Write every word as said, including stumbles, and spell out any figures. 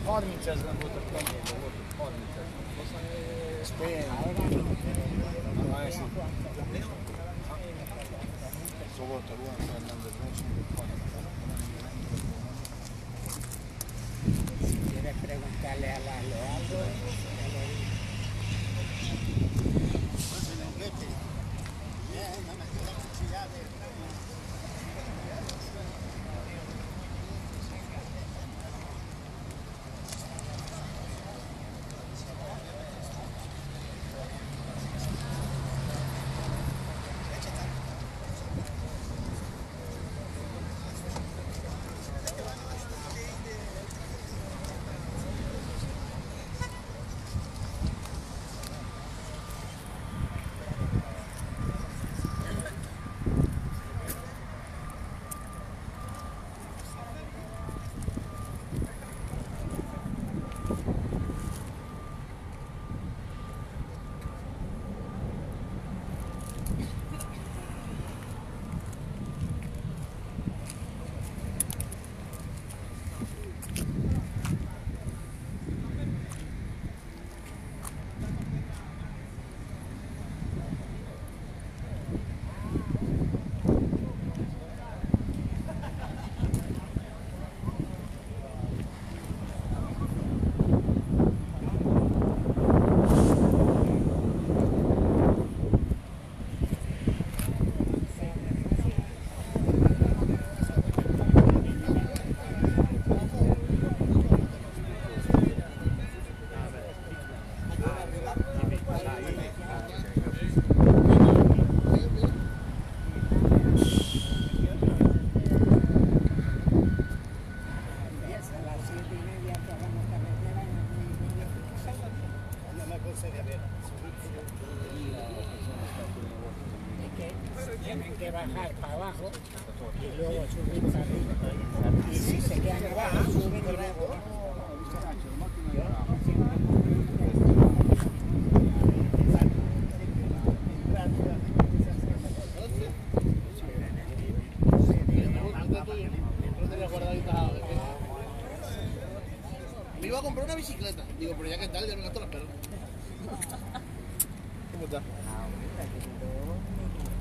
harmincezren voltak tanulva, voltak harmincezren. Spain. Na, ezt szóval a Juan Fernández Racing. ¿Quieres preguntarle a la Lealdo? Tienen que bajar para abajo y luego subir para arriba. Y si se quedan abajo, suben y luego. Me iba a comprar una bicicleta. Digo, pero ya que tal, ya me gasto las perlas. ¿Cómo está?